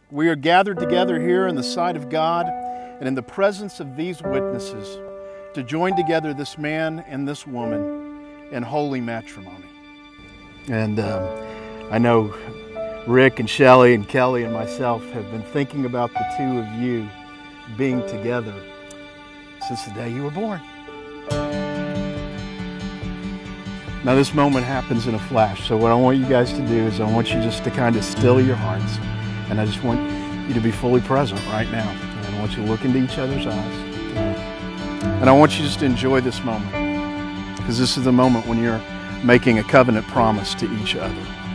We are gathered together here in the sight of God and in the presence of these witnesses to join together this man and this woman in holy matrimony. And I know Rick and Shelley and Kelly and myself have been thinking about the two of you being together since the day you were born. Now this moment happens in a flash, so what I want you guys to do is I want you just to kind of still your hearts, and I just want you to be fully present right now. And I want you to look into each other's eyes. And I want you just to enjoy this moment, because this is the moment when you're making a covenant promise to each other.